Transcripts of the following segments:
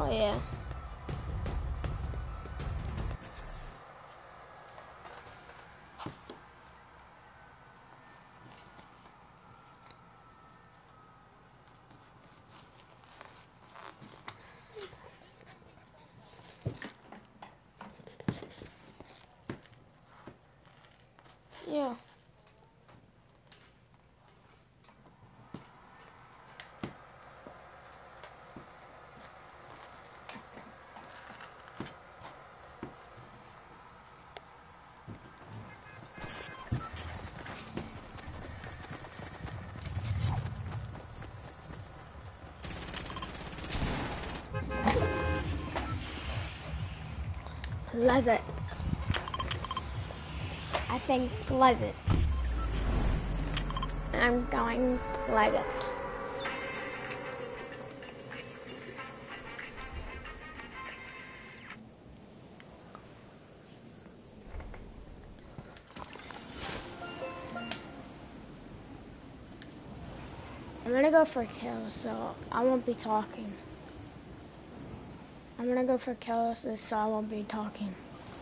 Oh yeah. Yeah. Pleasant. I think pleasant. I'm going pleasant. I'm gonna go for kills, so I won't be talking. I'm gonna go for kills, so I won't be talking.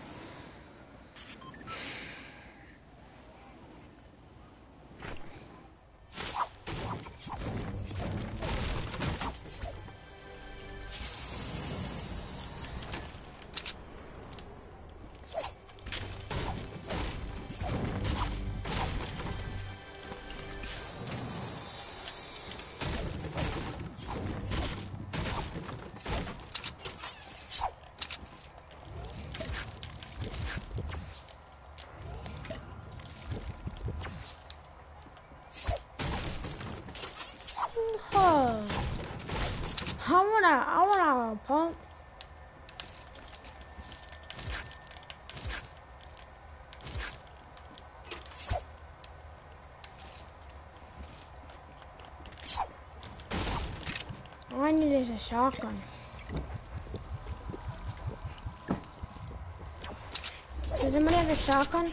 Oh, I wanna pump. All I need is a shotgun. Does anybody have a shotgun?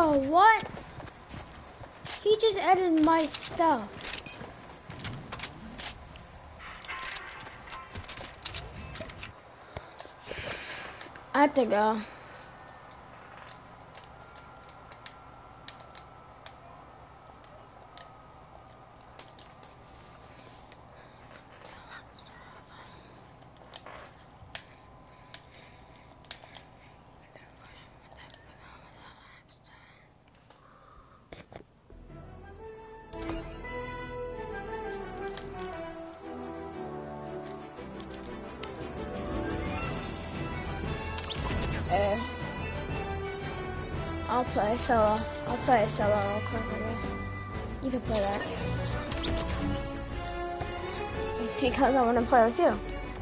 Bro, what? He just edited my stuff. I have to go. I'll play solo. I'll play solo real quick, I guess. You can play that. Because I want to play with you.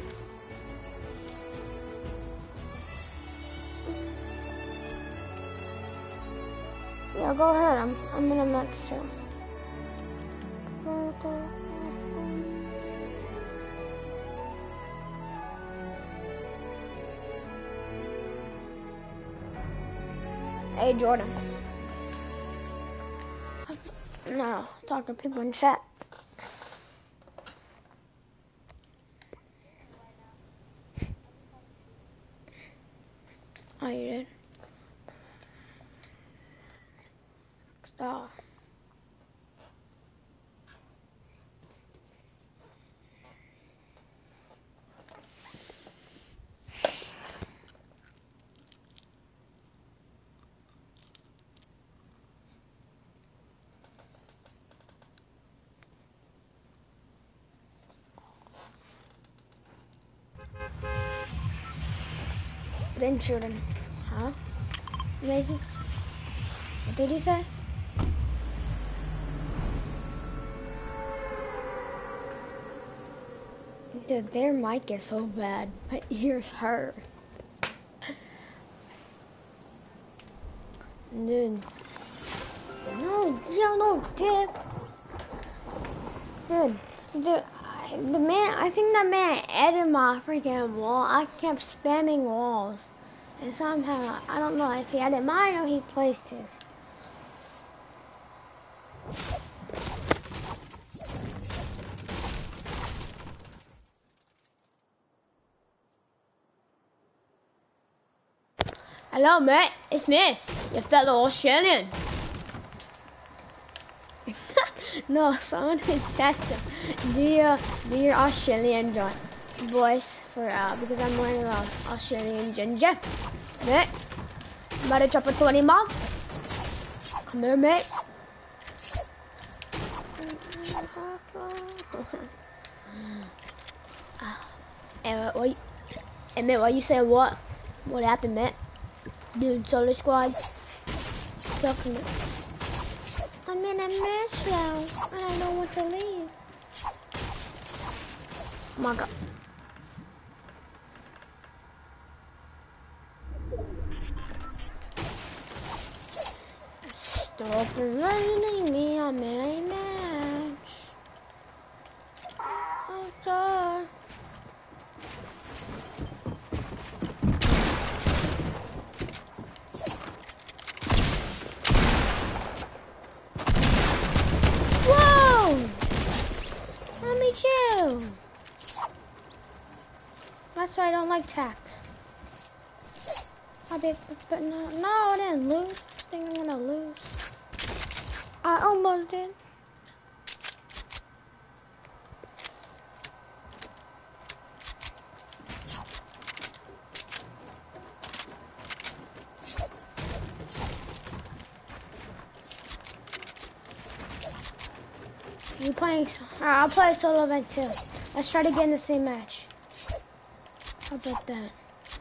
Yeah, go ahead. I'm in a match too. Hey, Jordan. No, talk to people in chat. Oh, you did? Stop. Then Jordan. Huh? Amazing. What did you say? Dude, their mic is so bad. My ears hurt. Dude. No, Dip. Dude, I think that man edited my freaking wall. I kept spamming walls. And somehow, I don't know if he edited mine or he placed his. Hello, mate. It's me, your fellow Australian. No, someone in chat said, do your Australian voice for because I'm wearing an Australian ginger. Mate, I'm about to drop a 20 mom. Come here, mate. Hey, mate, what you say? What? What happened, mate? Dude, solo squad. Talking to... I'm in a mess now. I don't know what to leave. Oh my god. Stop reminding me I'm in a match. Oh, sorry. Let me chill. That's why I don't like tax. But no, I didn't lose. I think I'm gonna lose. I almost did. You playing? Alright, I'll play a solo event too. Let's try to get in the same match. How about that?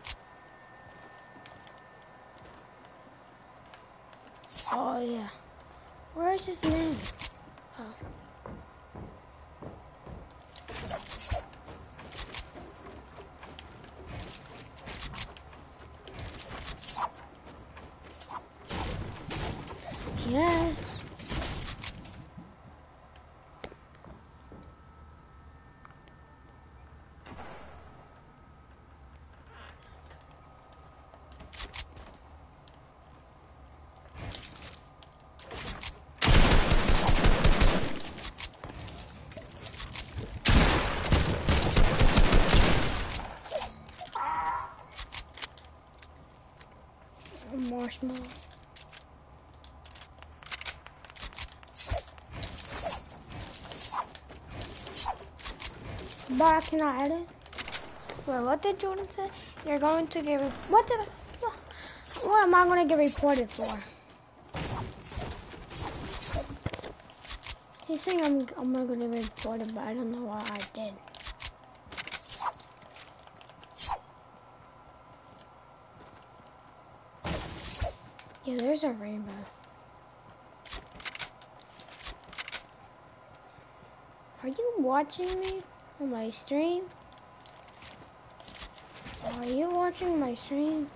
Oh yeah. Where is his name? Oh. Yes. mode. But I cannot edit. Wait, what did Jordan say? You're going to get what am I going to get reported for? He's saying I'm going to get reported, but I don't know what I did. Yeah, there's a rainbow. Are you watching me on my stream? Are you watching my stream?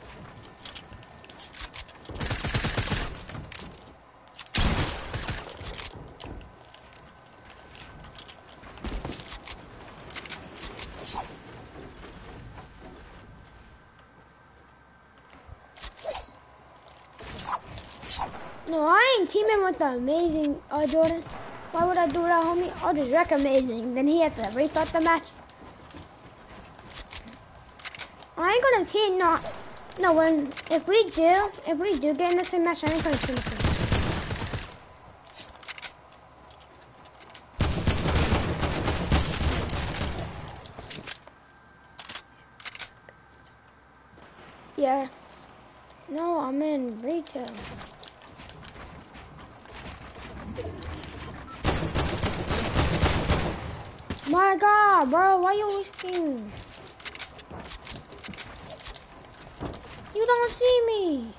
No, I ain't teaming with the amazing Jordan. Why would I do that, homie? I'll just wreck amazing. Then he has to restart the match. I ain't gonna team. No. If we do get in the same match, I ain't gonna team with him. Yeah. No, I'm in retail. My God, bro, why you whispering? You don't see me.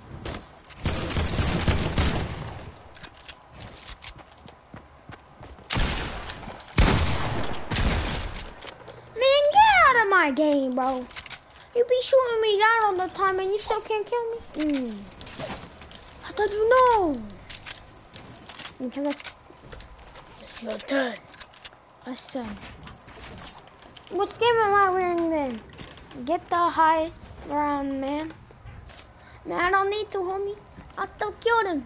Man, get out of my game, bro. You be shooting me down all the time and you still can't kill me? I thought you know. Okay, it's your turn. I said. What skin am I wearing then? Get the high ground, man. Man, I don't need to, homie. I still killed him.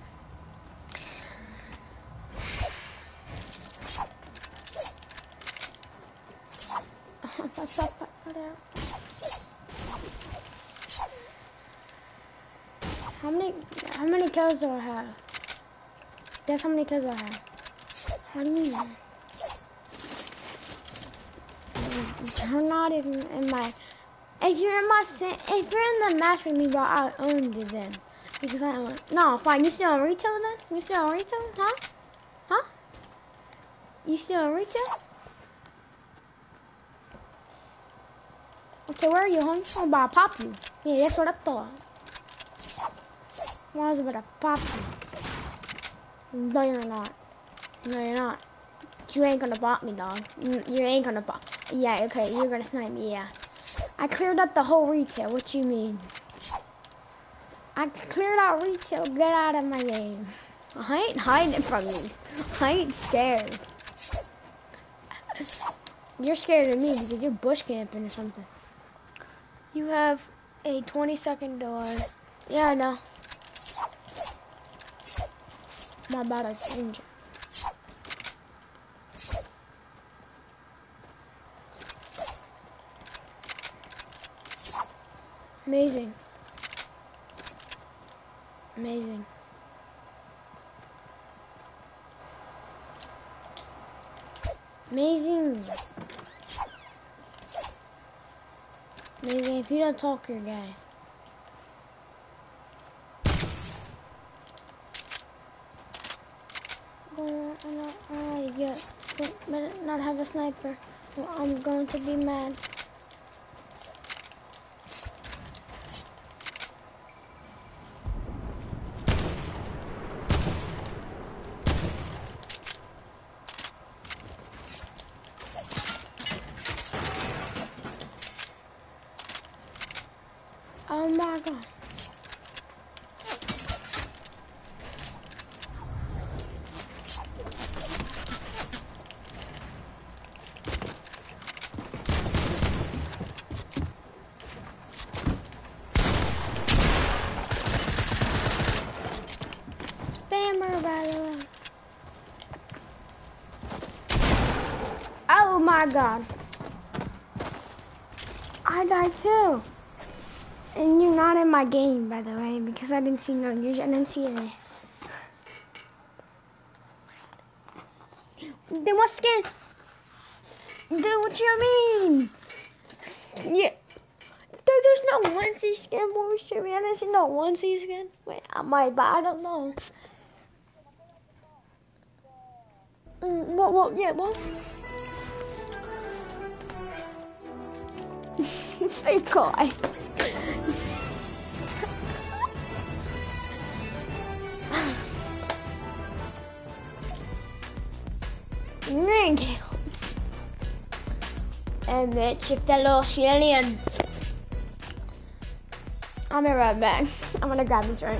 How many kills do I have? Guess how many kills I have? How do you know? You're not in my. If you're in the match with me, bro, I owned you then. Because I own. No, fine. You still on retail then? You still on retail? Huh? Huh? You still on retail? Okay, where are you, homie? I'm about to pop you. Yeah, that's what I thought. I was about to pop you. No, you're not. No, you're not. You ain't gonna bop me, dog. You ain't gonna bop. Yeah, okay, you're gonna snipe me, yeah. I cleared up the whole retail. What you mean? I cleared out retail. Get out of my game. I ain't hiding from you. I ain't scared. You're scared of me because you're bush camping or something. You have a 20-second delay. Yeah, I know. I'm about to change it. Amazing. Amazing. Amazing. Amazing. If you don't talk, you're gay. Better not have a sniper. Or I'm going to be mad. Oh my God. Spammer, by the way. Oh my God. I died too. And you're not in my game, by the way, because I didn't see no. I didn't see it. Then what skin? Dude, what you mean? Yeah. Dude, there's no onesie skin, bullshit, man. There's no onesie skin. Wait, I might, but I don't know. Yeah, what? Fake guy. Thank you. And Mitch, your fellow Australian. I'll be right back. I'm gonna grab a drink.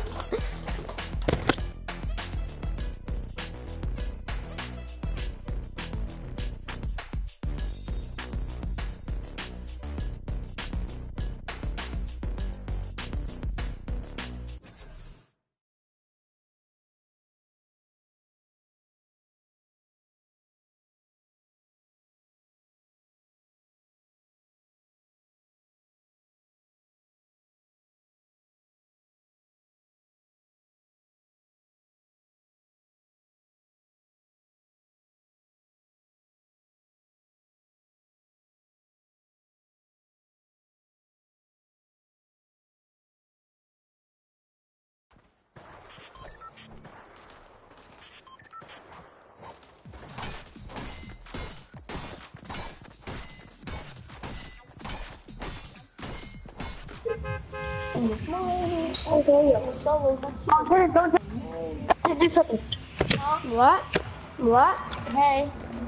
What? What? Hey.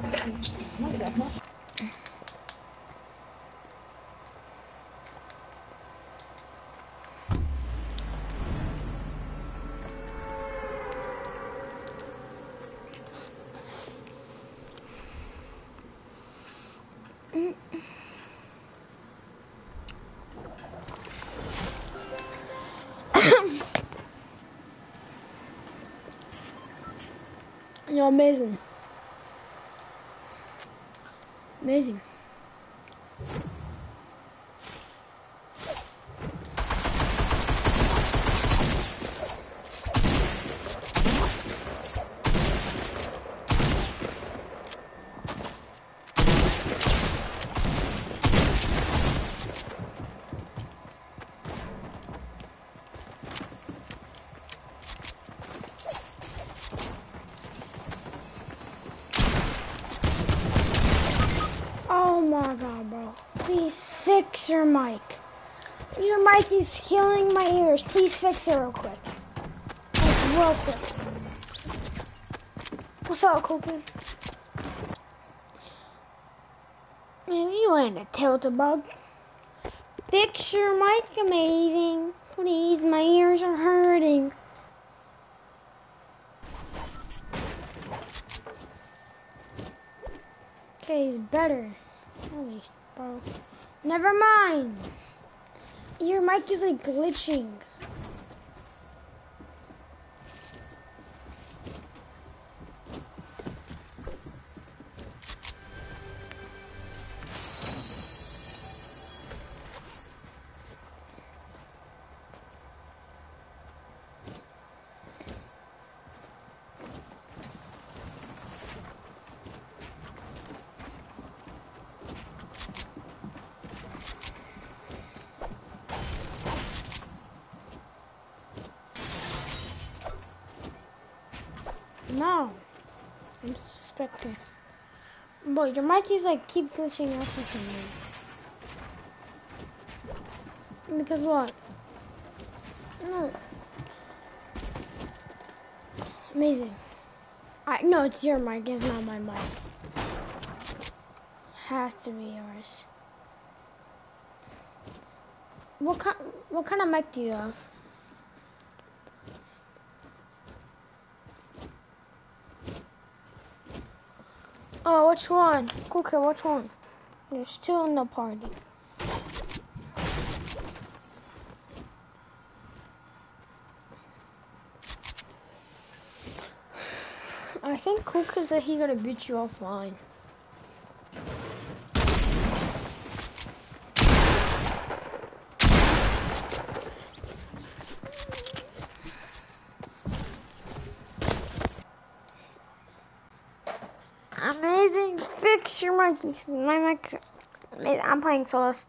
You're amazing. Amazing. Oh my god, bro. Please fix your mic. Your mic is killing my ears. Please fix it real quick. Like, real quick. What's up, Cookie? Man, you ain't a tilt-a-bug. Fix your mic, amazing. Please, my ears are hurting. Okay, he's better. Holy bro. Never mind. Your mic is like glitching. No, I'm suspecting. Boy, your mic is like keep glitching out for some reason. Because what? No. Amazing. No, it's your mic. It's not my mic. Has to be yours. What kind of mic do you have? Oh, which one? Okay, which one? You're still in the party. I think Kuka said he's gonna beat you offline. Amazing. Fix your mic. My mic. I'm playing solos.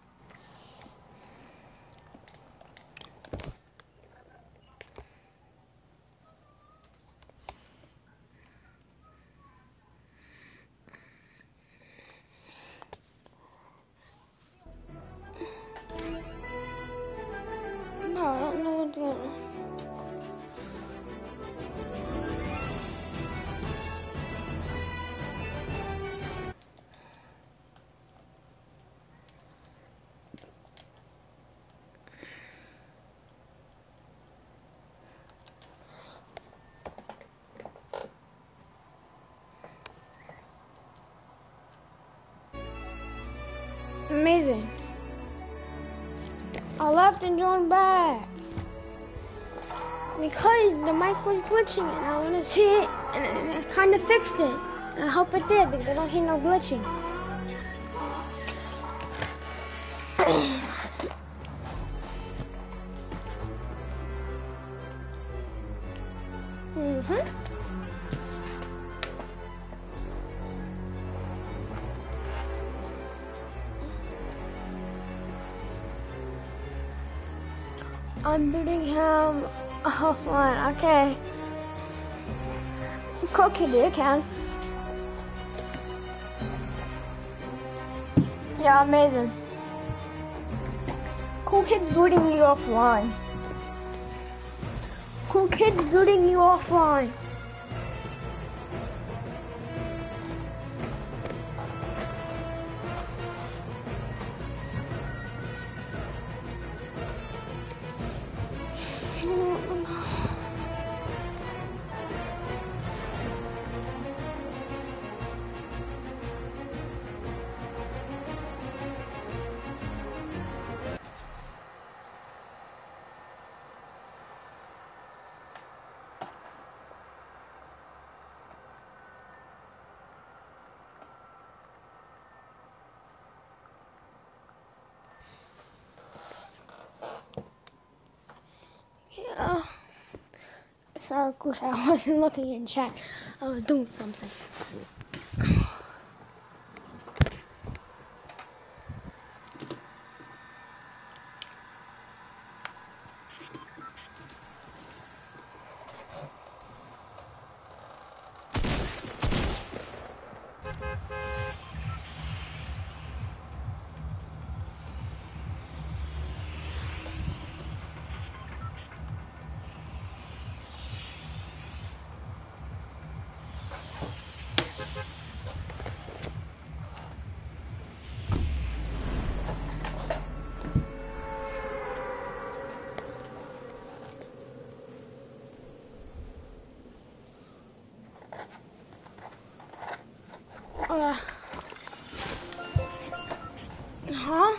No, I don't know what to do. Amazing. I left and joined back because the mic was glitching and I want to see it, and I kind of fixed it. And I hope it did because I don't hear no glitching. I'm booting him offline. Okay. Cool kid, you can. Yeah, amazing. Cool kid's booting you offline. Cool kid's booting you offline. Sorry, Goose, I wasn't looking in chat. I was doing something. Huh?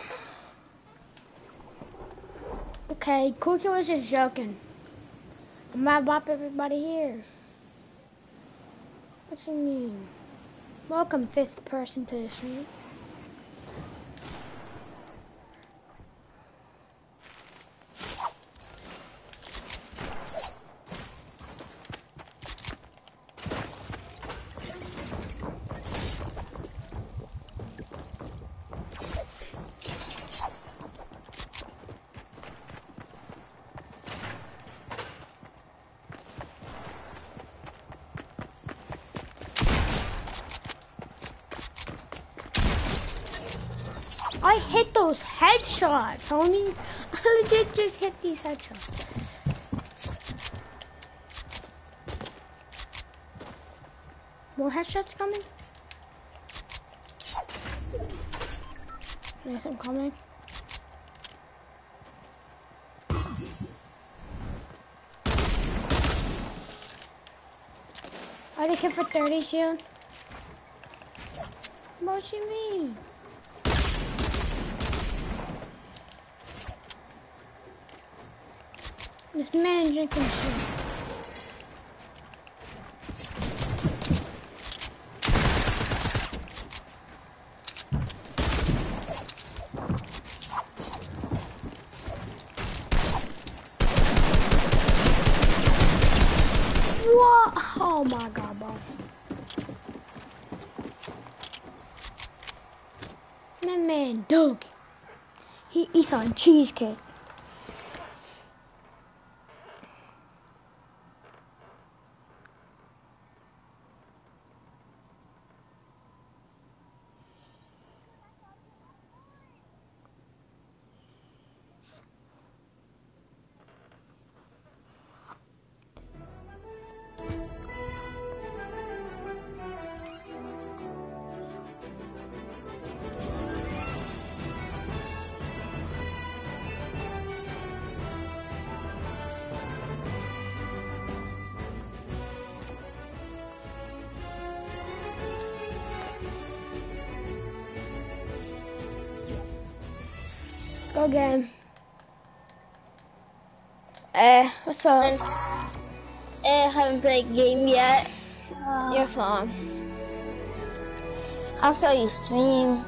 Okay, Cookie was just joking. I'm gonna bop everybody here. What you mean? Welcome, 5th person to the stream. I hit those headshots, homie. I legit just hit these headshots. More headshots coming? Yes, I'm coming. I did hit for 30 shield. What you mean? This man drinking shit. What? Oh my god, bro. My man, Doug. He eats on cheesecake. Go game. What's up? Haven't played game yet. You're fine. I saw you stream.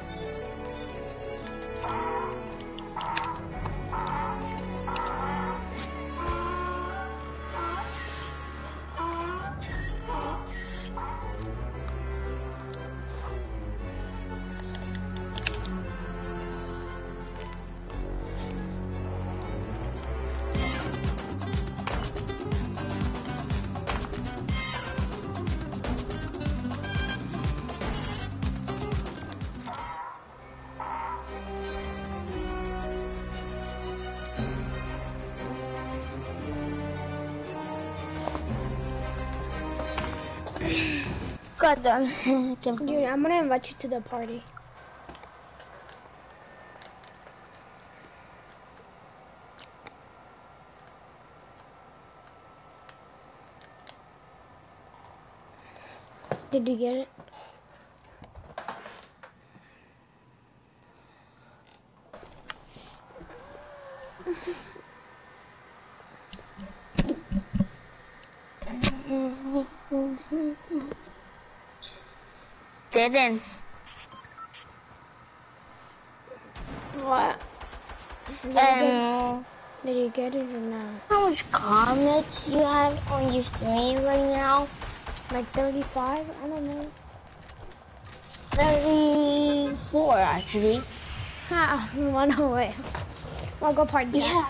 God damn. Dude, I'm gonna invite you to the party. Did you get it? Didn't. What? Did you get it or not? How much comments you have on your stream right now? Like 35? I don't know. 34 actually. Ha, one away. I'll go party. Yeah.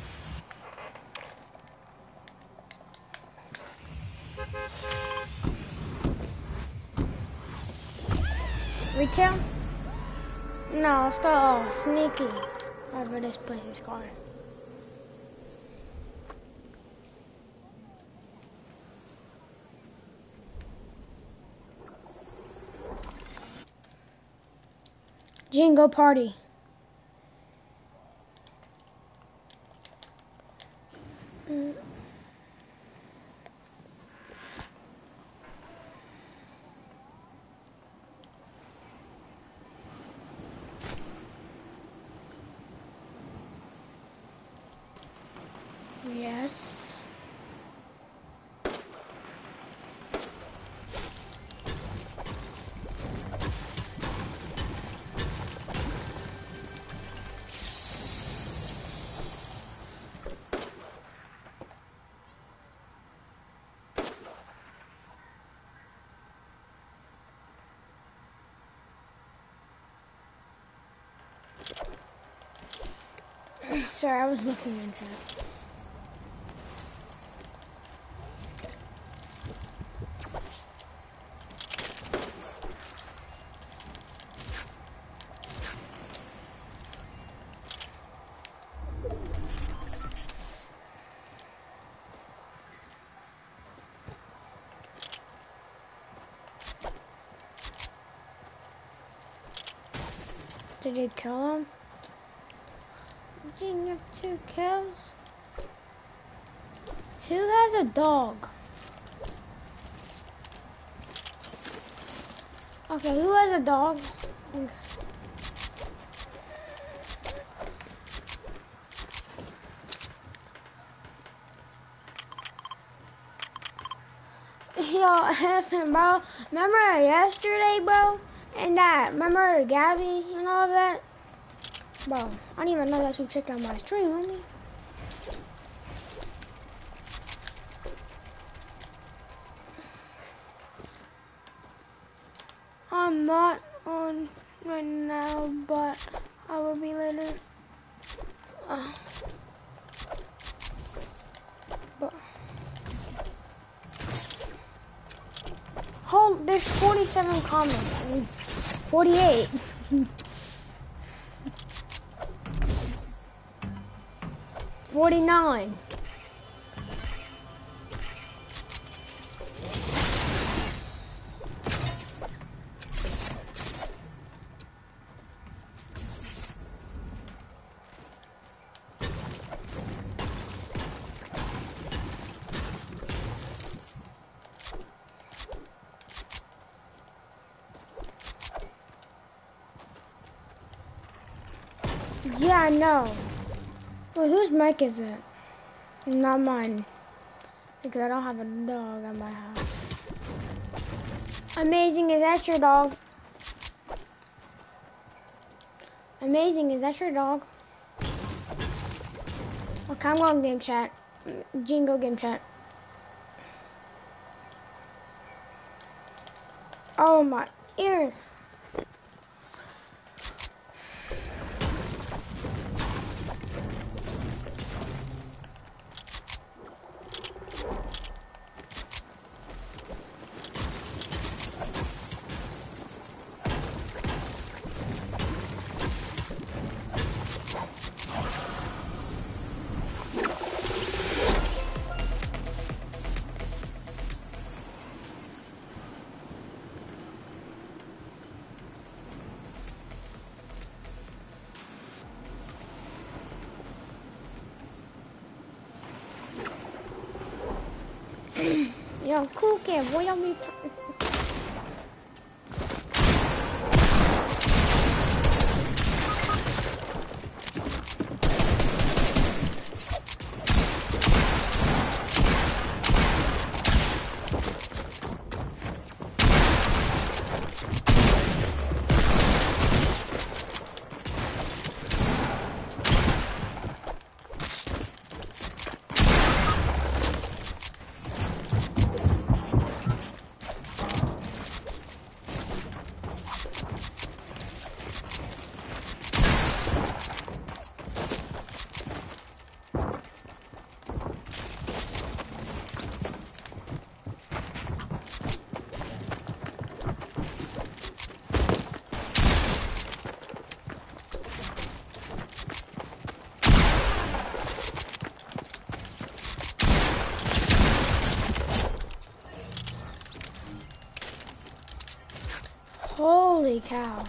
Retail? No, let's go sneaky. Whatever this place is called. Jingo party. Yes. Sorry, I was looking in chat. Did you kill him? Didn't you have 2 kills? Who has a dog? Okay, who has a dog? Yo, Evan, bro. Remember yesterday, bro? And that, remember Gabby and all that? Bro, I didn't even know that's who checked out my stream, homie. I'm not on right now, but I will be later. But hold, there's 47 comments. 48. 49. Yeah, I know. Well, whose mic is it? Not mine. Because I don't have a dog at my house. Amazing, is that your dog? Amazing, is that your dog? Okay, I'm going game chat. Jingo game chat. Oh my ears. Yo, cool kid, what y'all be Holy cow.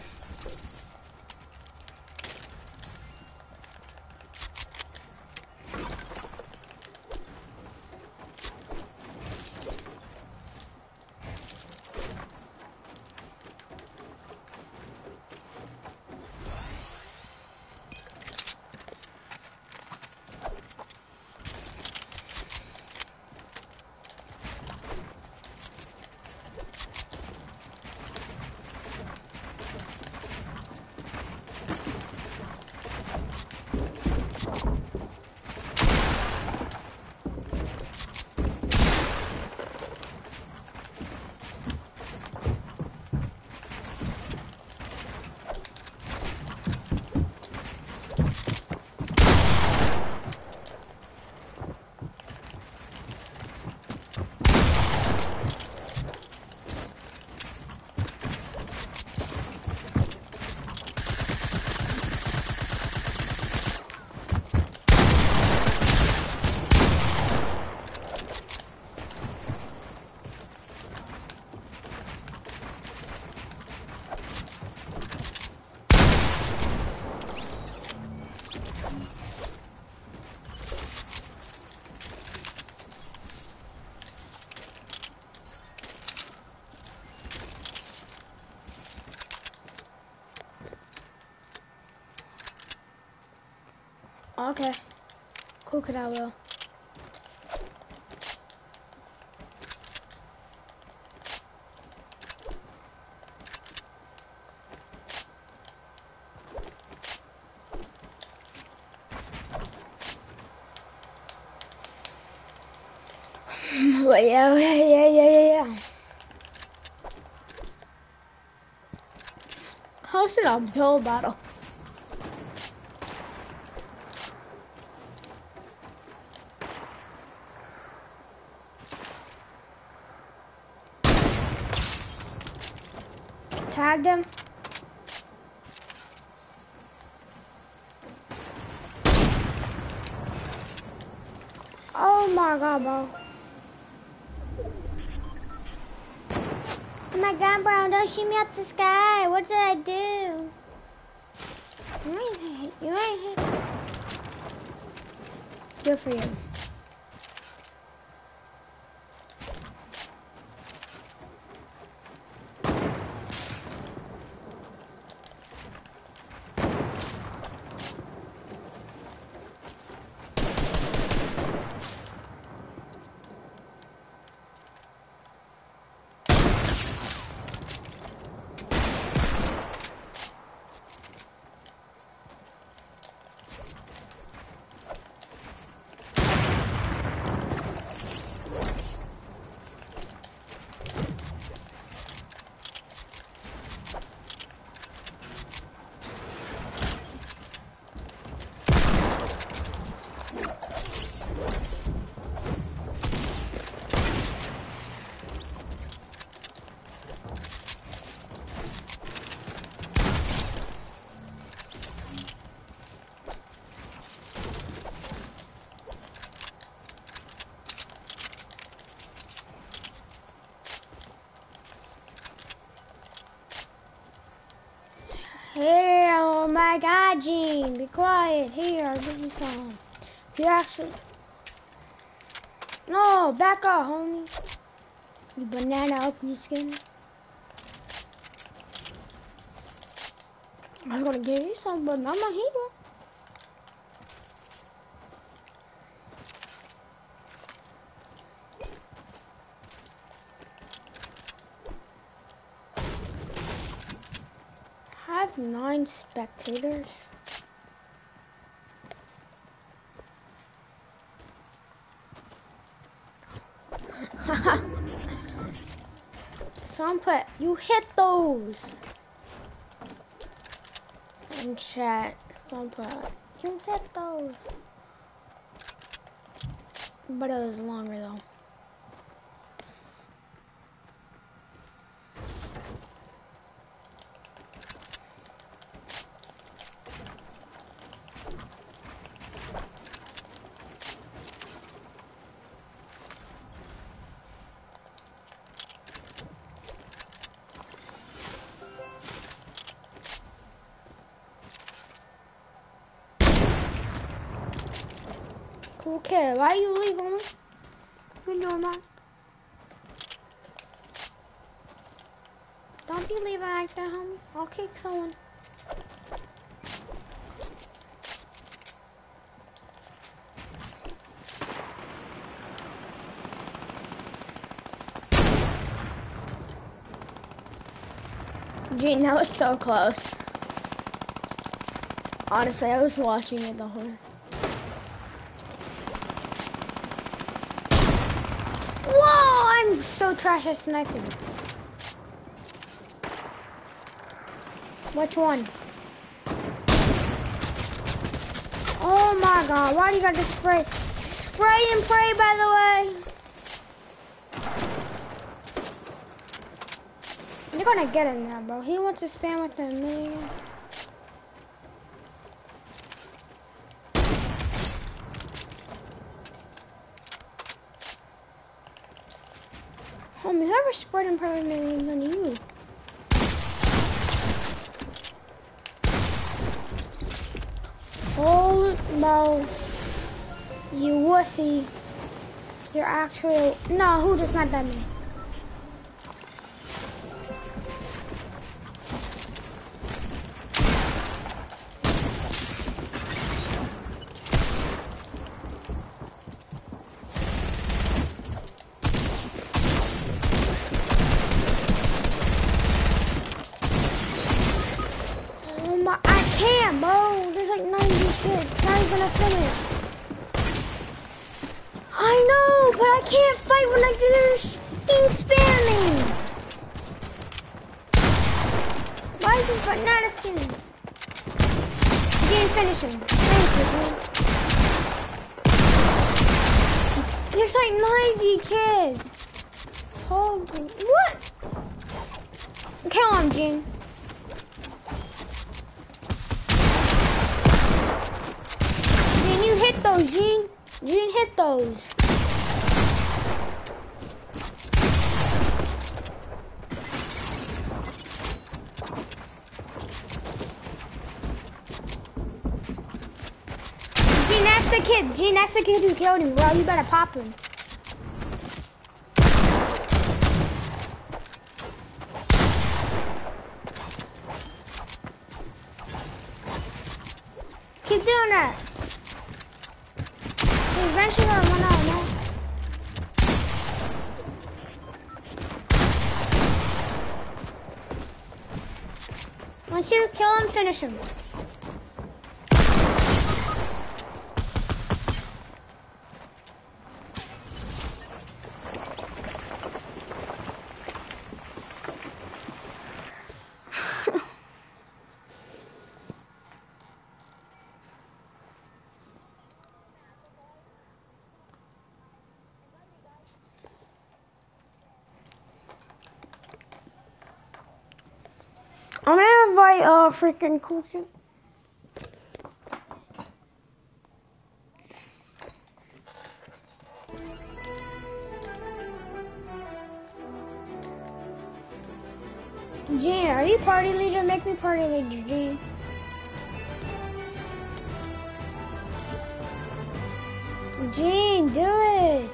Okay. Cool kid, I will. But yeah. hosted a pill battle. Tagged him. Oh my god, bro. Oh my god, bro, don't shoot me out the sky. What did I do? You ain't hit. Good for you. Here, oh my god, Gene, be quiet. Here, I'll give you some. You actually... No, back up, homie. You banana open your skin. I was gonna give you some, but I'm not here. I have 9 spectators. Someone put, you hit those. In chat, someone put, you hit those. But it was longer though. Okay, why are you leaving? What you doing, man? Don't be leaving like that, homie. I'll kick someone. Gene, that was so close. Honestly, I was watching it the whole. I'm so trash at sniping. Which one? Oh my god, why do you gotta spray? Spray and pray, by the way. You're gonna get him now, bro. He wants to spam with the million. Homie, whoever sprayed and prayed millions on you. Oh, bro. You wussy. You're actually... No, who just sniped at me? Why is this banana finish him. Thank you, dude. There's like 90 kids. Holy, what? Kill him, Gene. Gene, you hit those, Gene. Gene, hit those. Gene, that's the kid. Gene, that's the kid who killed him, bro. You better pop him. Keep doing that. Eventually gonna run out of mats. Once you kill him, finish him. I'm gonna invite freaking Cool Kid. Gene, are you party leader? Make me party leader, Gene. Gene, do it.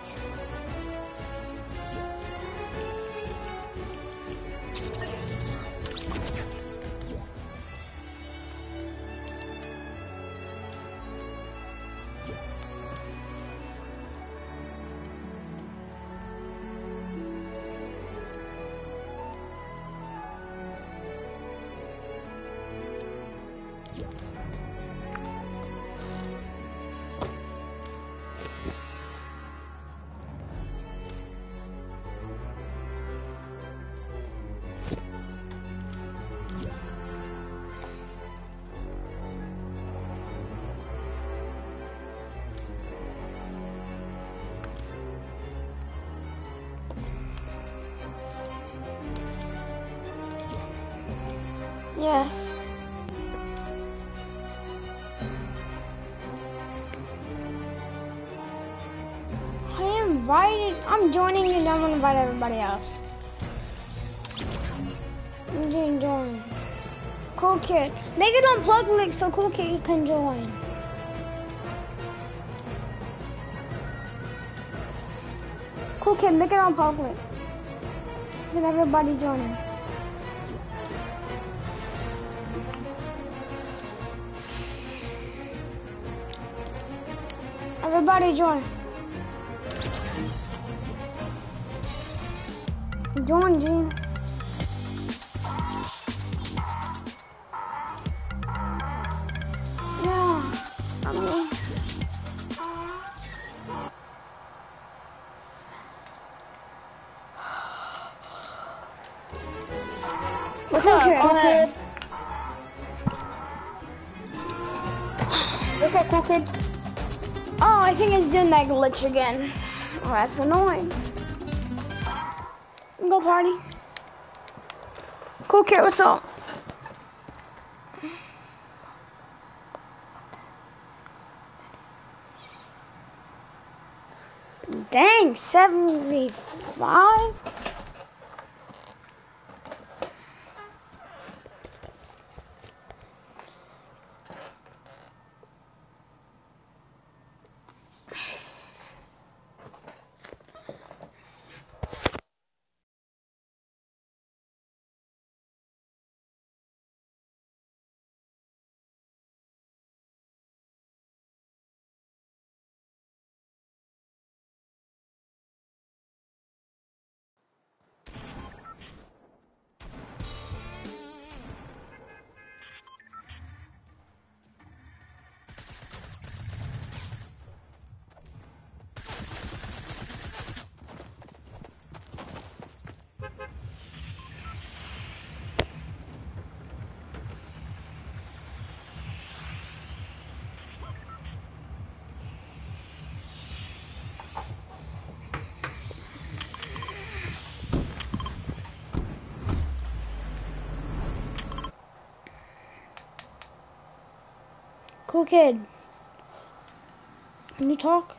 Yes. I'm joining you and I'm gonna invite everybody else. Join. Cool Kid. Make it on plug link so Cool Kid can join. Cool Kid, make it on public. Get everybody joining. Everybody join. Join, Gene. Yeah, I mean. What's up? Okay. What's up, Cool Kid? Oh, I think it's doing that glitch again. Oh, that's annoying. Go party. Cool Kid, what's up? Dang, 75? Cool kid. Can you talk?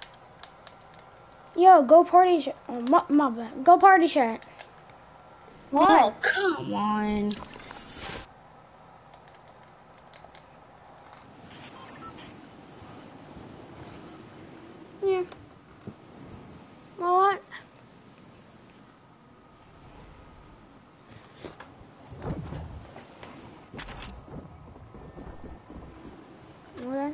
Yo, go party chat. Oh, my bad. Go party chat. What? Oh, come on. Yeah. Well, what? Okay.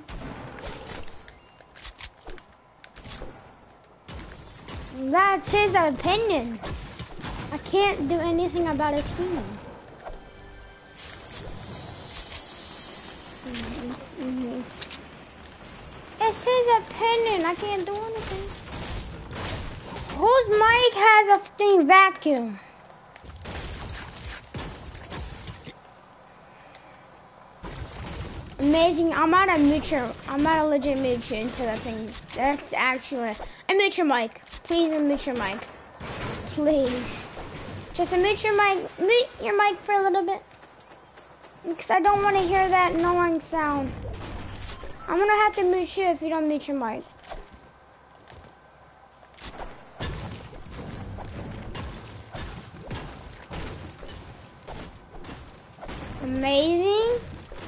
That's his opinion. I can't do anything about his opinion. It's his opinion. I can't do anything. Whose mic has a thing vacuum? Amazing. I'm at a legit mute you into the thing. That's actually. Unmute your mic. Please unmute your mic. Please. Just unmute your mic. Mute your mic for a little bit. Because I don't want to hear that annoying sound. I'm gonna have to mute you if you don't mute your mic. Amazing.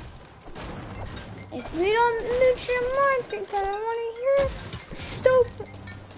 If we don't mute your mic because I want to hear it, stupid.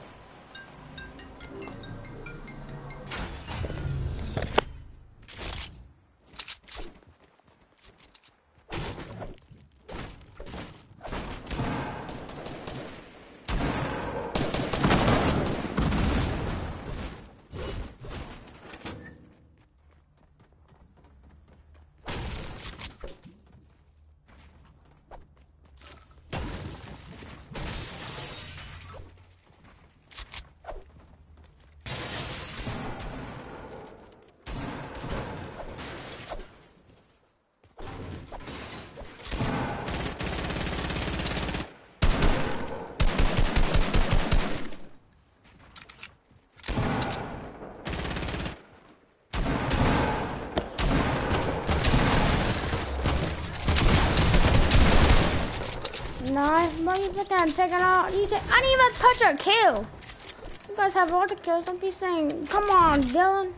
Nice, motherfucker, take it out. I didn't even touch a kill. You guys have all the kills. Don't be saying, come on, Dylan.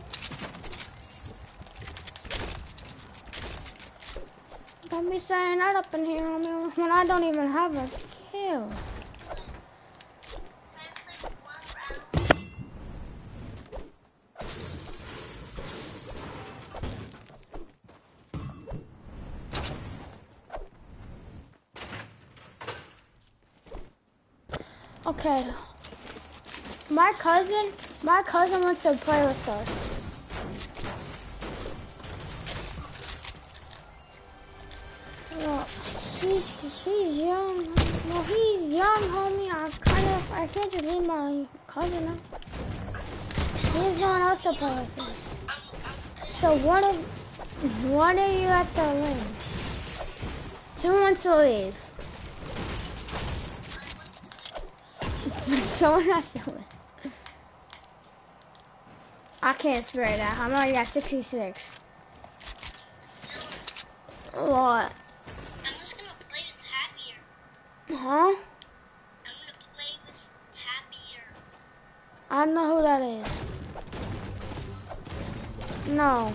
Don't be saying that up in here when I don't even have a kill. Okay. My cousin wants to play with us. Well, he's young. Well, he's young, homie. I can't just leave my cousin out. There's no one else to play with us. So one of you have to leave. Who wants to leave? Someone has to leave. I can't spare that. I'm already at 66. What? I'm just gonna play this happier. Huh? I'm gonna play this happier. I don't know who that is. No.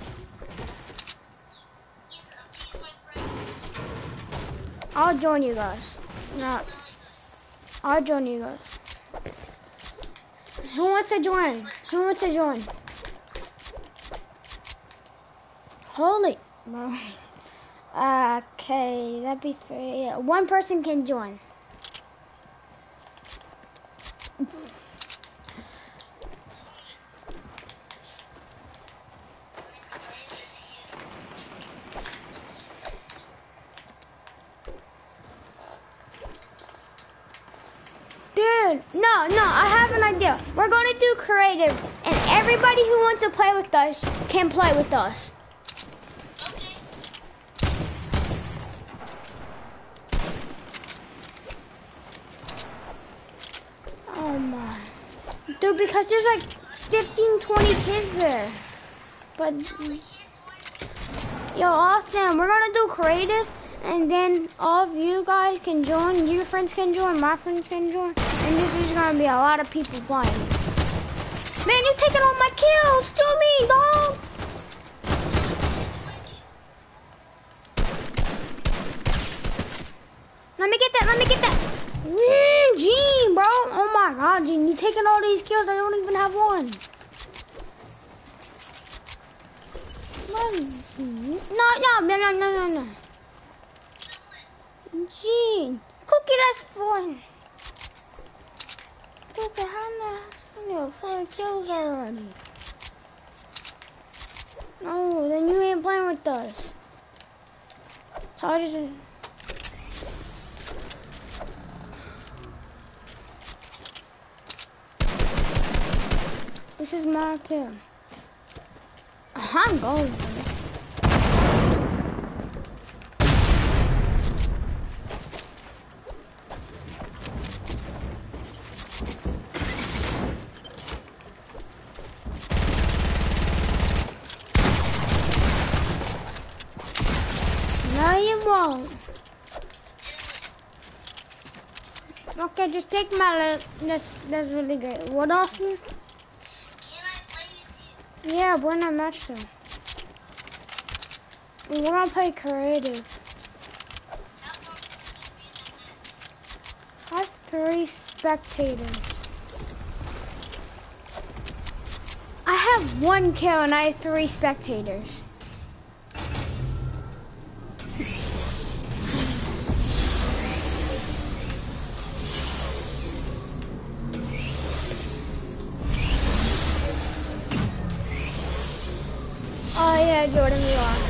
He's my friend. I'll join you guys. No. I'll join you guys. Who wants to join? Who wants to join? Holy, bro. Okay, that'd be 3. Yeah, one person can join. Dude, no, I have an idea. We're gonna do creative, and everybody who wants to play with us can play with us. Okay. Oh my. Dude, because there's like 15, 20 kids there. But, yo, Austin, we're gonna do creative, and then all of you guys can join, your friends can join, my friends can join, and this is gonna be a lot of people playing. Man, you taking all my kills to me, dog! Let me get that, let me get that! Gene, bro! Oh my god, Gene, you taking all these kills, I don't even have one. No. Gene, Cookie, that's fun. Cookie, how many 4 kills already? No, then you ain't playing with us. So I just... This is my kill. I'm going for it. No, you won't. Okay, just take my lip. That's really good. What, Austin? Yeah, we're not match them. We're gonna play creative. I have 3 spectators. I have 1 kill and I have 3 spectators. Oh yeah, Jordan, you are.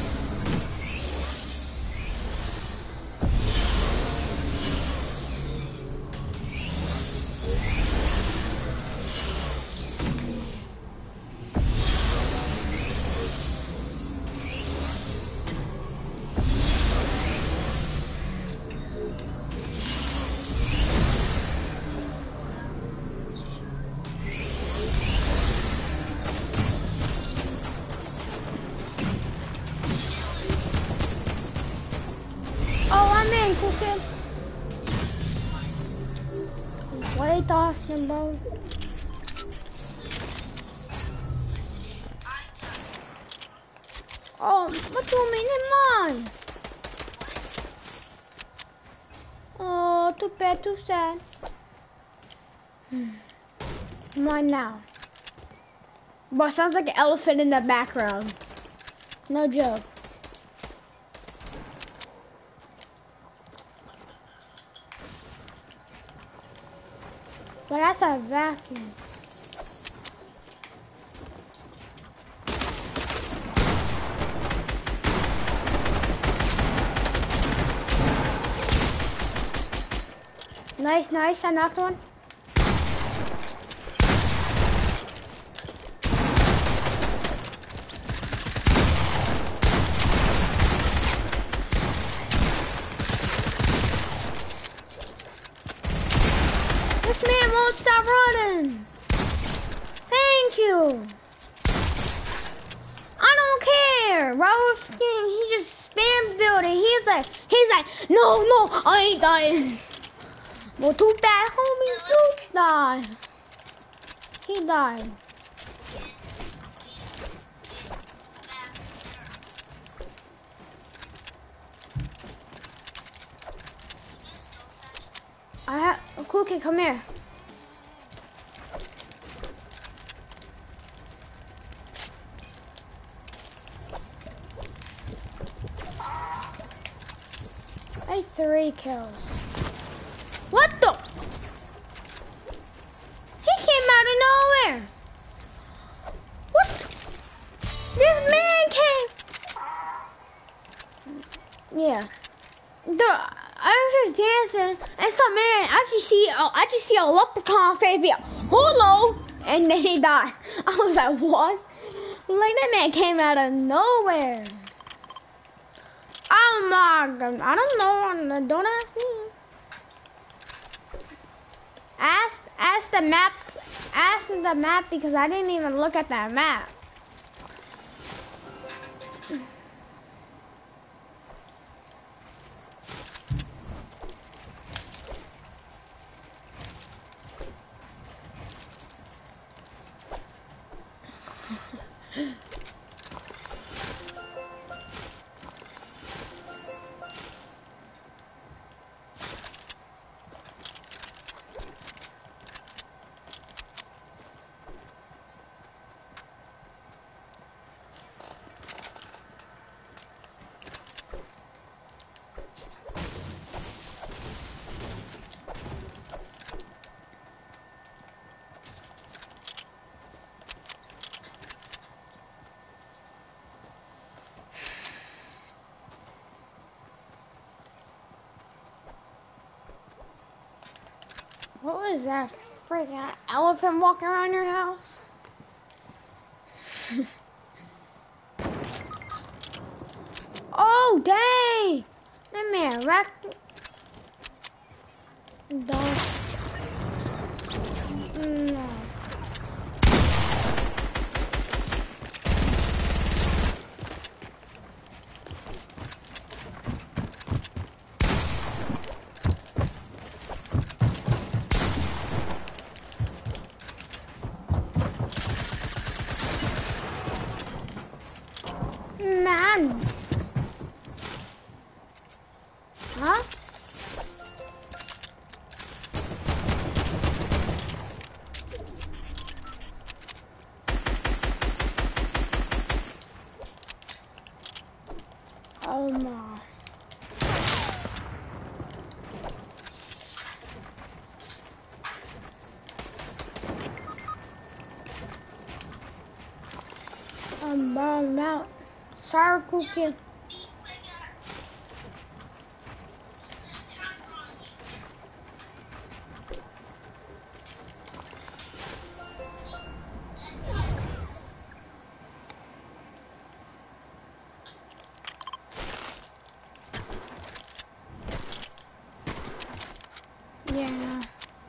Wait, Austin, bro. Oh, what do you mean in mine? Oh, too bad, too sad. Mine now. Bro, sounds like an elephant in the background. No joke. But that's a vacuum. Nice, nice. I knocked one. This man won't stop running. Thank you. I don't care, bro. He just spam building. He's like, no, I ain't dying. Well, too bad, homie. Dude died. He died. Cookie, come here. I had 3 kills. What the? He came out of nowhere. What? This man came. Yeah. I was just dancing, and some man, I just see a leprechaun face be hello, and then he died. I was like, what? Like, that man came out of nowhere. Oh my god, I don't know. Don't ask me. Ask the map. Ask the map because I didn't even look at that map. What was that freaking elephant walking around your house? Oh, dang! That man wrecked. Dog. No. Man. Huh? Oh my. I'm out. Sorry, Cookie. Yeah.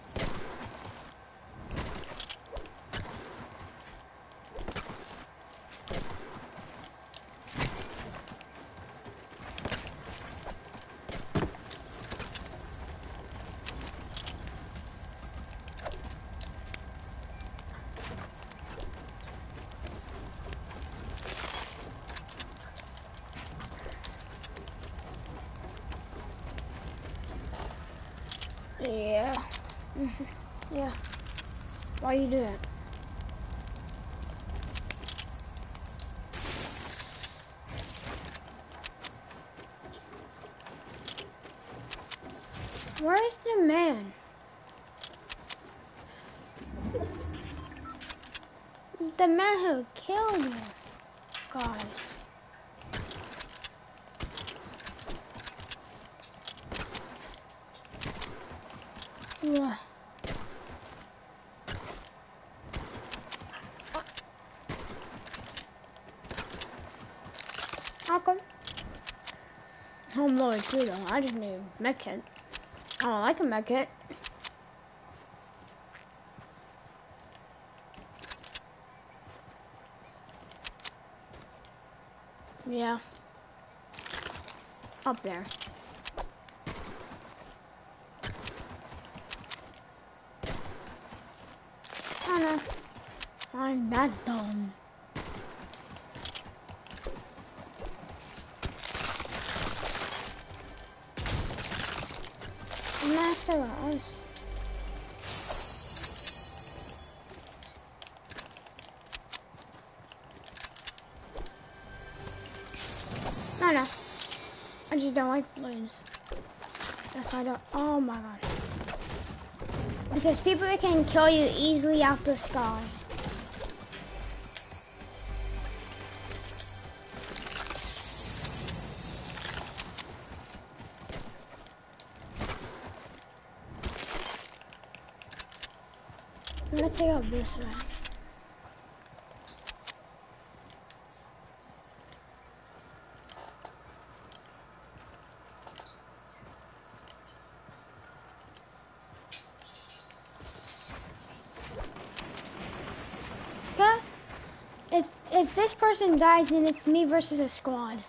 Yeah. Yeah. Why you do that? Where's the man? The man who killed you guys. What? How come? I'm low too though. I just need a mech kit. I don't like a mech kit. Yeah. Up there. Oh no. I'm not dumb. Master Ross. No. I just don't like balloons. That's why I don't. Oh my god. Because people can kill you easily out the sky. Let's take out this way. Okay? If this person dies, then it's me versus a squad.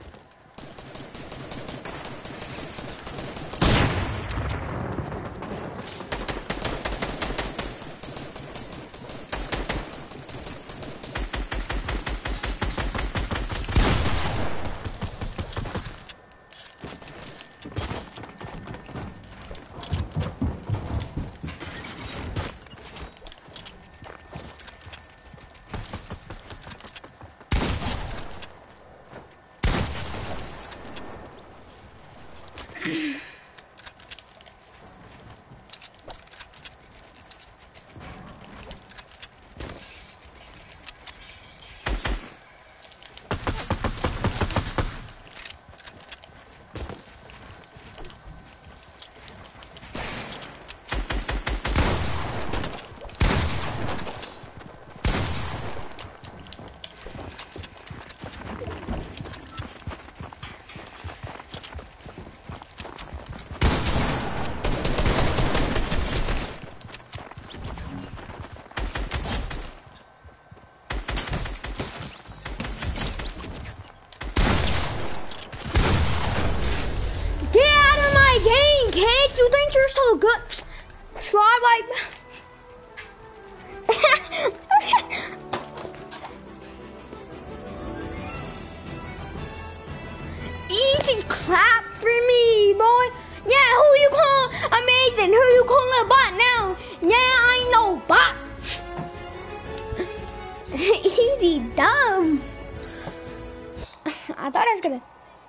think you're so good? Subscribe, like. Easy clap for me, boy. Yeah, who you call amazing? Who you call a bot now? Yeah, I know bot. Easy dumb. I thought I was gonna.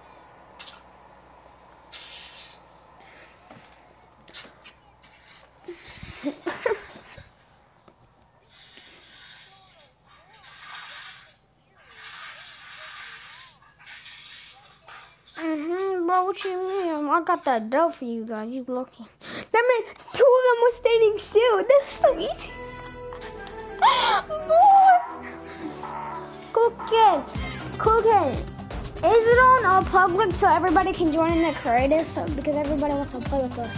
Bro, what you mean? I got that dope for you guys. You lucky. That meant 2 of them were standing still. That's so easy. Cooking. Is it on public so everybody can join in the creative? So because everybody wants to play with us.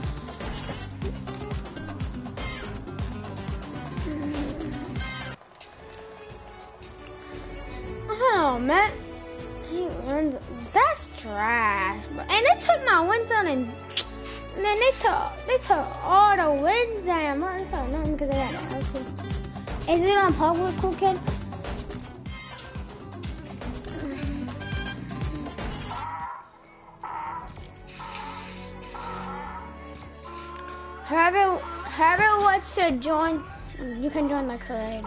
Oh man. That's trash. And they took my wins down and man, they took all the wins down. I'm so annoying because they had it out too. Is it on public, cool kid? Whoever wants to join, you can join the creator.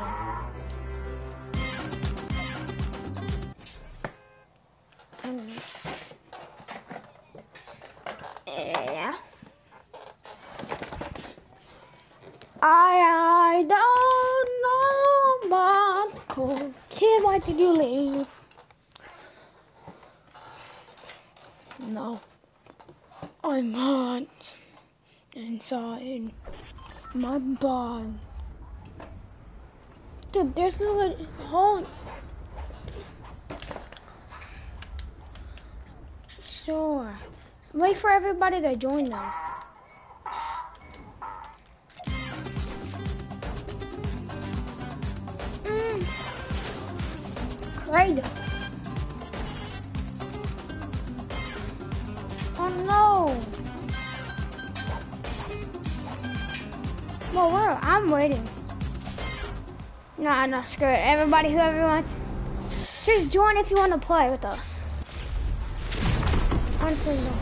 Yeah. I don't know, but cool kid, why did you leave? No, I'm hot inside my body. Dude, there's no hold. Sure. Wait for everybody to join them. Great. Oh no. Well, I'm waiting. Nah, screw it. Everybody, whoever wants, just join if you want to play with us. Honestly, no.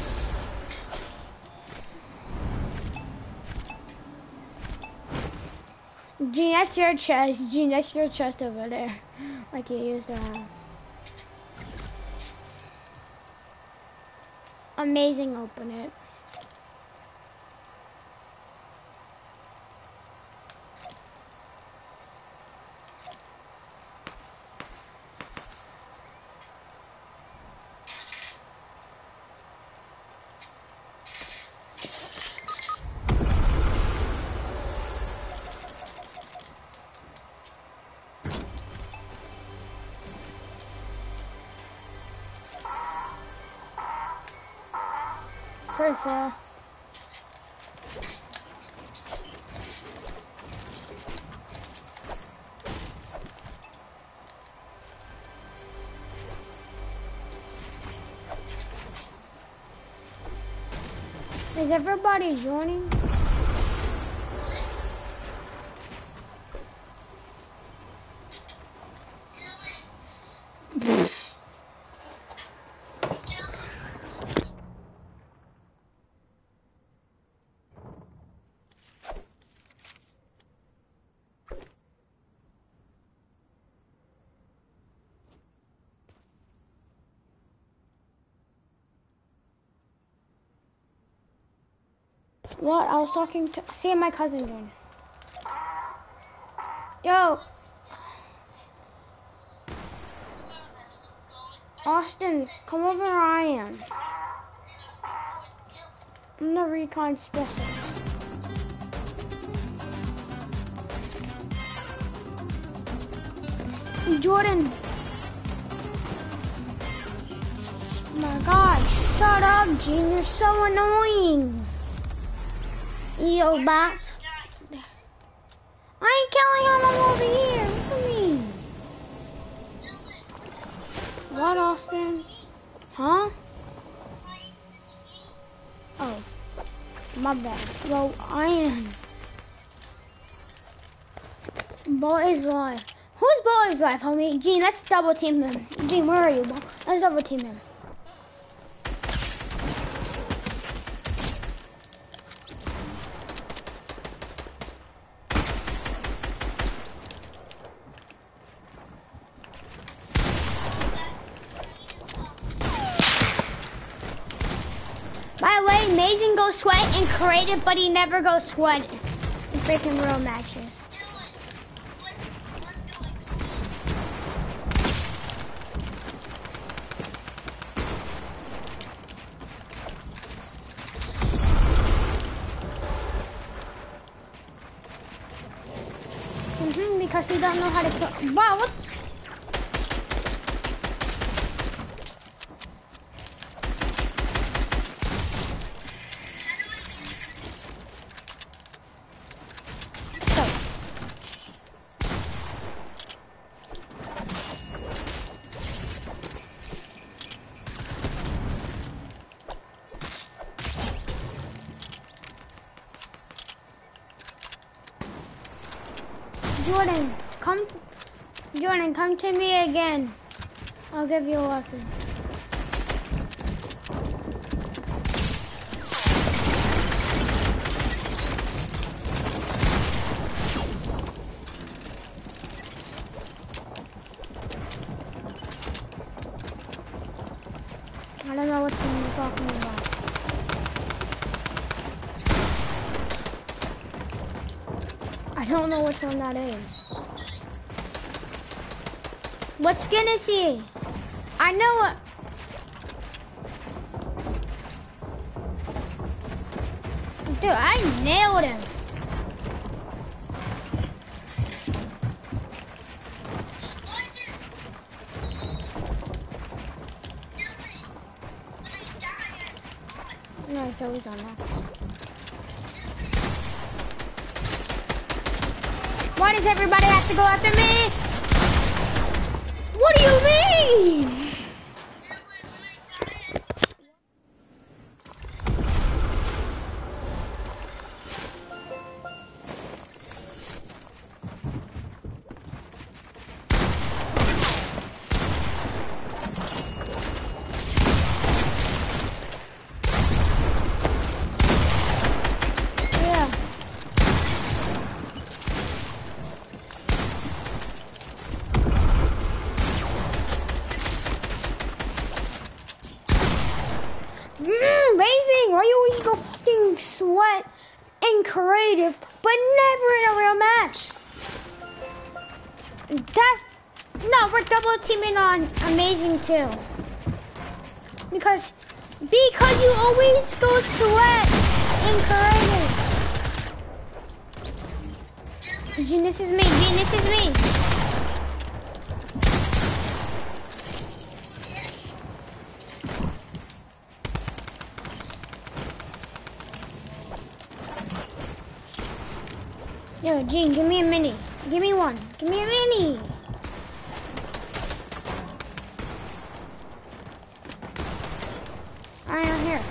Gene, that's your chest. Gene, that's your chest over there. Like you used to have. Amazing, open it. Pretty far. Is everybody joining? What? I was talking to... See my cousin join. Yo. Austin, come over where I am. I'm the recon specialist. Jordan. Oh my God, shut up, Gene. You're so annoying. Yo, bat. I ain't killing him. I'm over here. Look at me. What, Austin? Huh? Oh. My bad. Well, I am. Boys life. Who's boys life, homie? Gene, let's double team him. Gene, where are you, bro? Let's double team him. By the way, Amazing goes sweat and creative, but he never goes sweat in freaking real matches. Because he don't know how to kill. Wow, what? Jordan, come to me again. I'll give you a weapon. I don't know what you're talking about. I don't know which one that is. What skin is he? I know what. Dude, I nailed him. No, it's always on that. Why does everybody have to go after me? What do you mean? Amazing! Why you always go fucking sweat and creative, but never in a real match? No, we're double teaming on Amazing too. Because you always go sweat and creative. Gene, this is me. Gene, this is me. Yo, Gene, give me a mini. Give me one. Give me a mini. Alright, I'm here.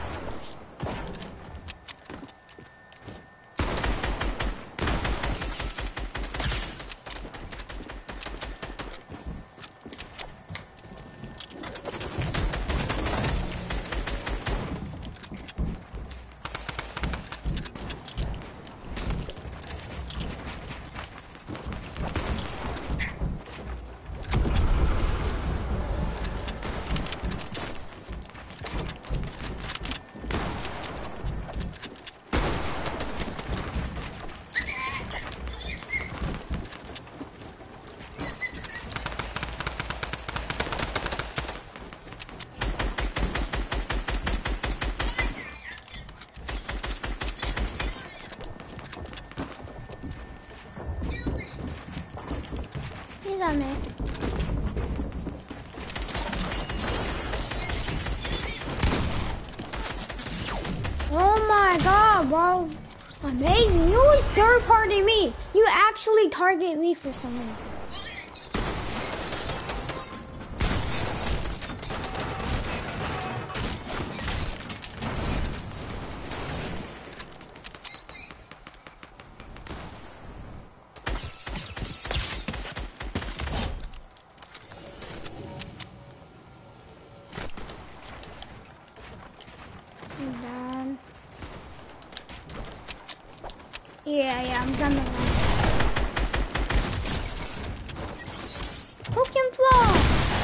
He's on me. Oh my god, bro. Amazing. You always third party me. You actually target me for some reason. Yeah, I'm done with that. Who can fly?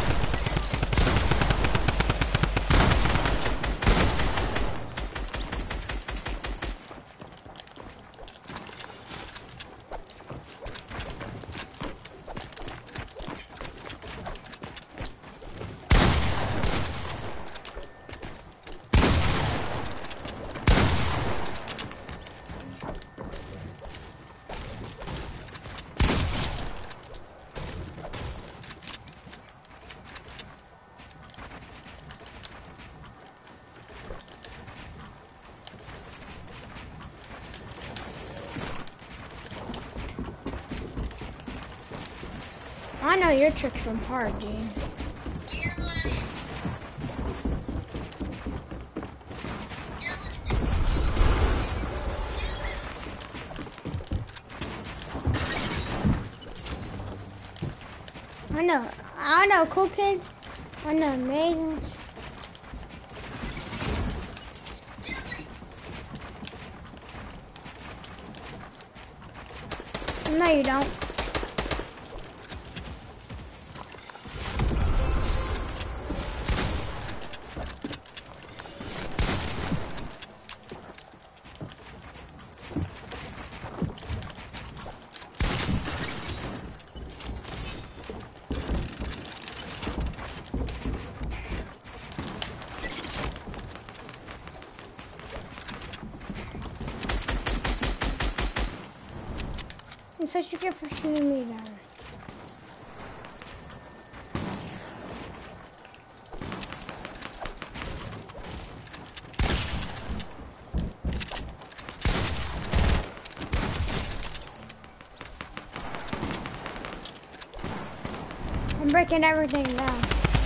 I know your tricks from hard, Gene. I know, cool kids. I know, amazing. No, you don't. That's what you get for shooting me down. I'm breaking everything down.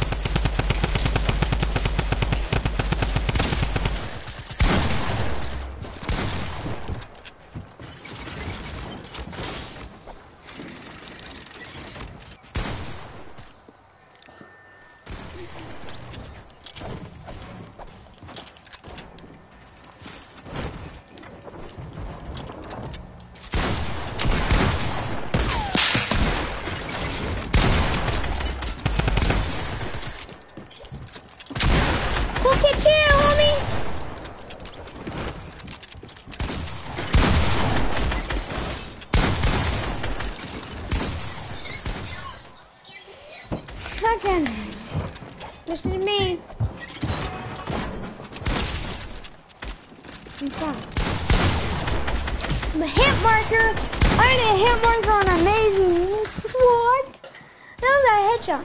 This is me. I'm fine. I'm a hit marker. I need a hit marker on amazing. What? That was a headshot.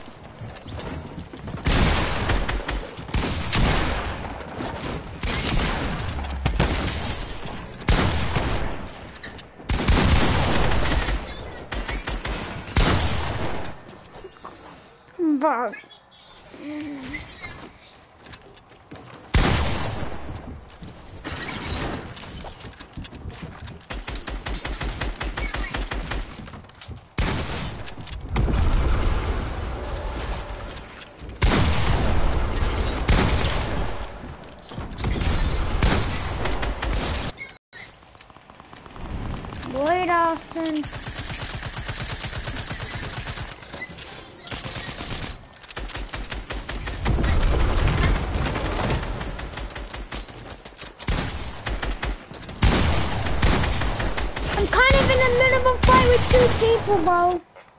Bug. Wait, Austin. I'm kind of in the middle of a fight with two people, bro.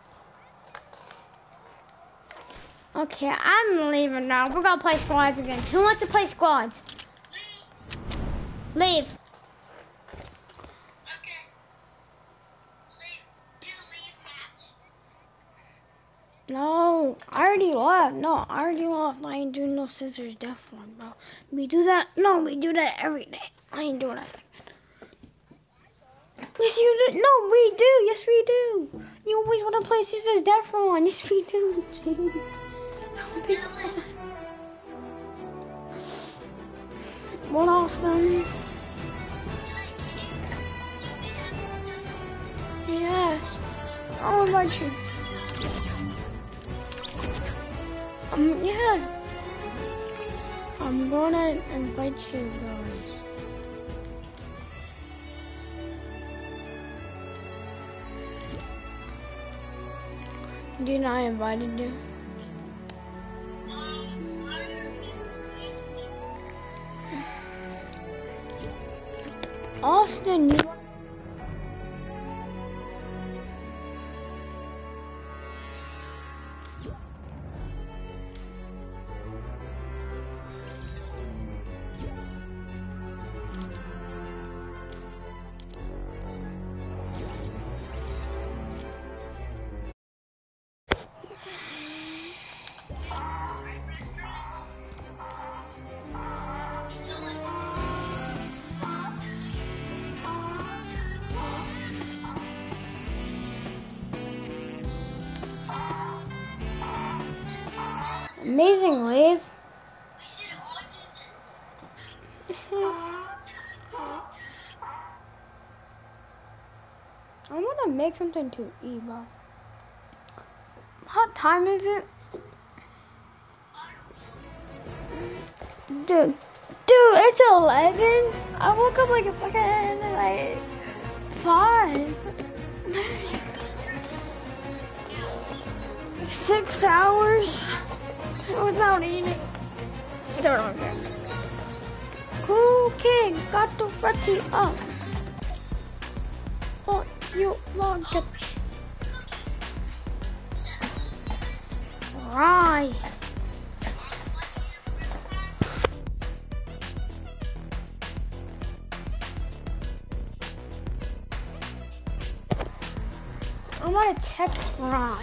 Okay, I'm leaving now. We're gonna play squads again. Who wants to play squads? Leave. No, I already left. No, I already left. I ain't doing no scissors death one, bro. We do that. No, we do that every day. I ain't doing that. Yes, you do. No, we do. Yes, we do. You always want to play scissors death one. Yes, we do. What else then? Yes. I'll invite you. Yes. I'm gonna invite you guys. You know I invited you. Austin, you. Amazing wave. I want to make something to eat, bro. What time is it? Dude, it's 11. I woke up like a fucking like 5. 6 hours without eating. Still don't care. Cool King got the fatty up. What you want to? Right. I'm gonna text Ryan.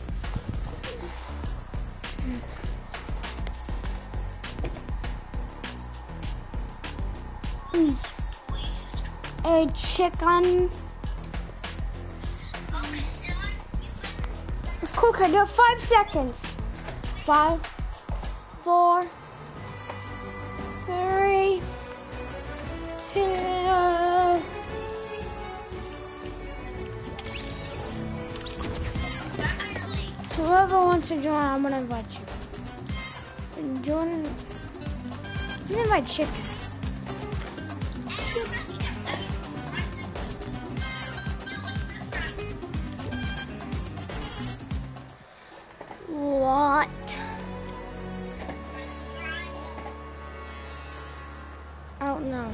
A chicken. Cook it up 5 seconds. 5, 4, 3, 2. Whoever wants to join, I'm gonna invite you. Join. I'm gonna invite Chicken. What? I don't know.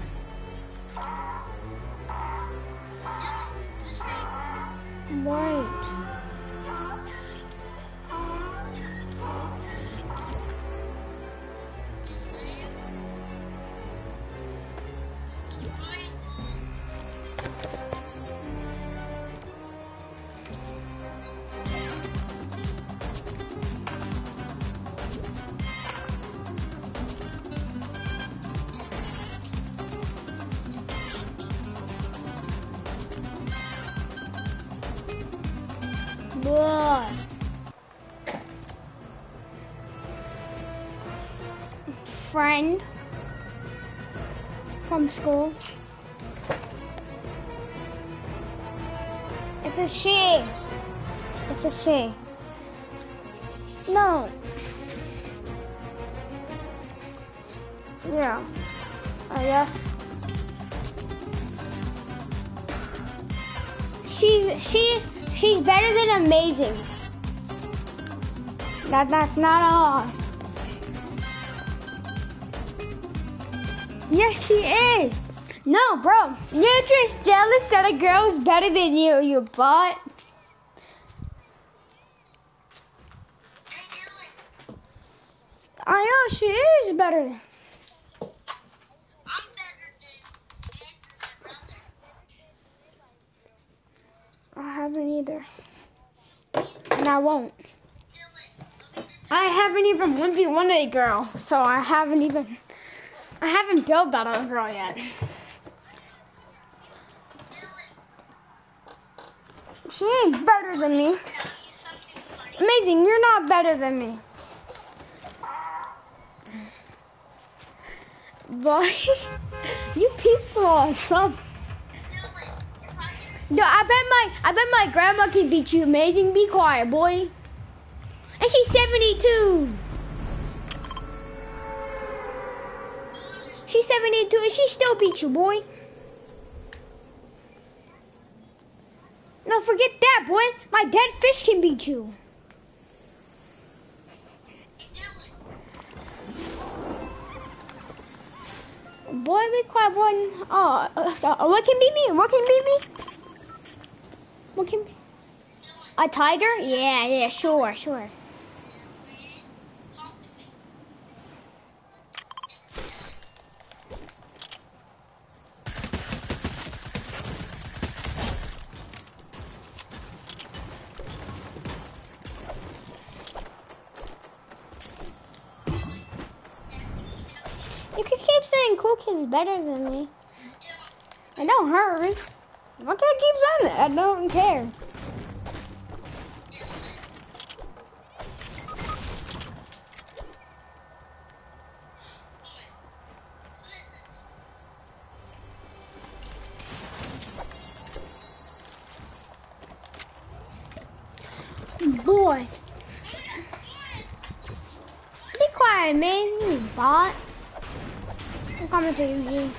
Wait. What? Friend from school. It's a she. It's a she. No. Yeah. I guess. She's better than amazing. That's not all. Yes, she is. No, bro. You're just jealous that a girl's better than you, you butt. I know she is better. I haven't either. And I won't. I haven't even 1v1 a girl, so I haven't built that other girl yet. She ain't better than me. Amazing, you're not better than me. Boy, you people are some. No, I bet my grandma can beat you. Amazing, be quiet, boy. And she's 72. She's 72 and she still beat you, boy. No, forget that, boy. My dead fish can beat you. be quiet, boy. Oh, what can beat me? What can beat me? What can be? A tiger? Yeah, sure. You can keep saying cool kid's better than me. It don't hurt me. I can't keep saying it. I don't care. Boy. Be quiet, man. You bot. I'm coming to you, G.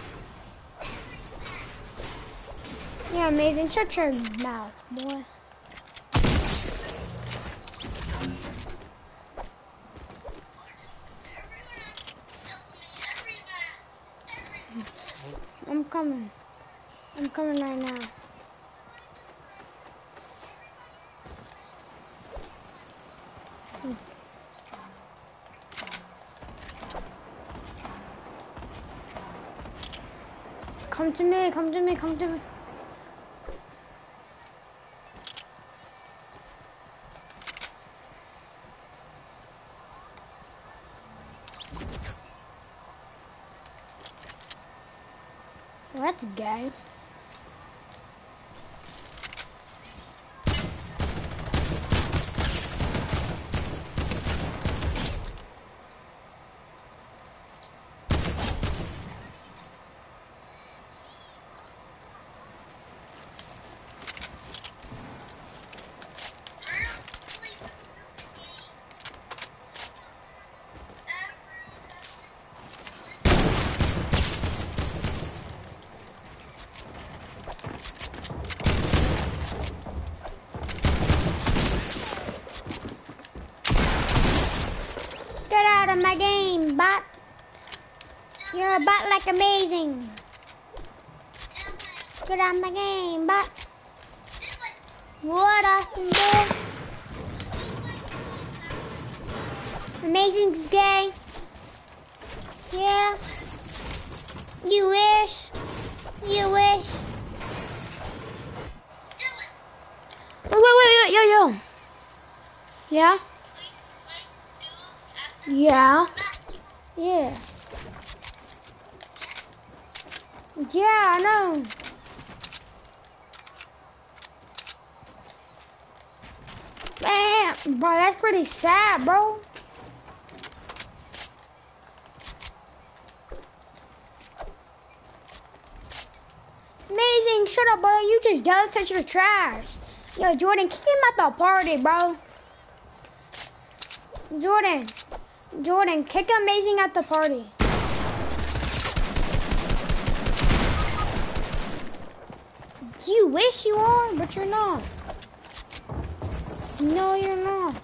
Yeah, amazing. Shut your mouth, boy. I'm coming. I'm coming right now. Come to me, come to me, come to me. Well, that's gay. Get out of my game, bot. You're a bot like amazing. Get out of my game, bot. What, Austin, boy? Amazing's gay. Yeah. You wish. You wish. Wait, yo. Yeah? Yeah. Yeah. Yeah, I know. Man, bro, that's pretty sad, bro. Amazing, shut up, bro. You just jealous because you're trash. Yo, Jordan, kick him out the party, bro. Jordan, kick Amazing out the party. You wish you are, but you're not. No, you're not.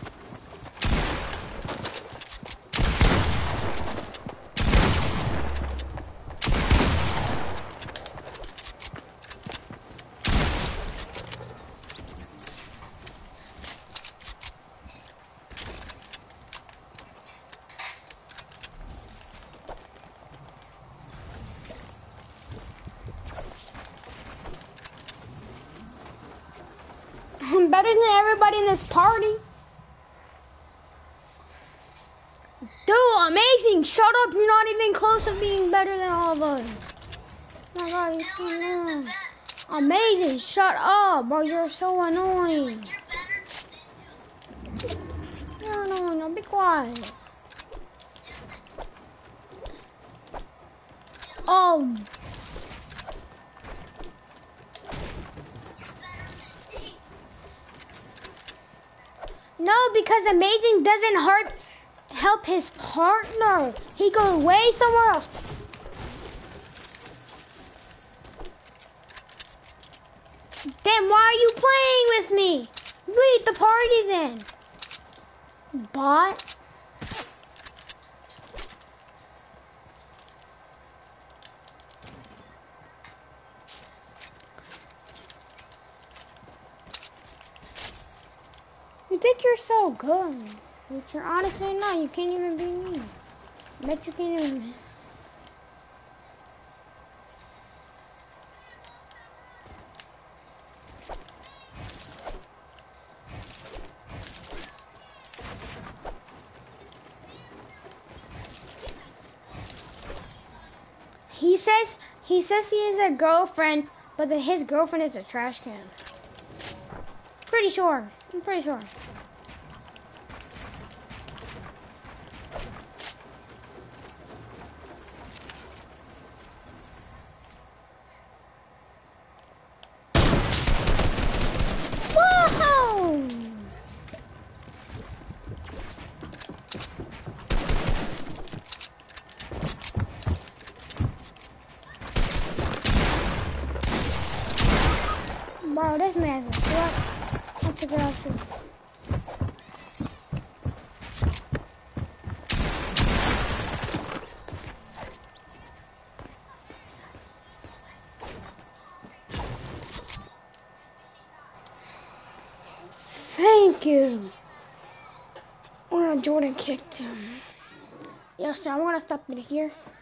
I'm better than everybody in this party. Dude, Amazing, shut up. You're not even close to being better than all of us. Oh my God, you're so annoying. Amazing, shut up, bro. You're so annoying. You're annoying. Now be quiet. Oh. No, because Amazing doesn't help his partner. He goes way somewhere else. Then why are you playing with me? Leave the party then. Bot. so good. But you're honestly not. You can't even beat me. I bet you can't even. He says he has a girlfriend, but his girlfriend is a trash can. Pretty sure. I'm pretty sure. Whoa! Bro, this man's a slut. What's the girl too? Thank you. Oh, Jordan kicked him. Yes, sir, I'm gonna stop it here.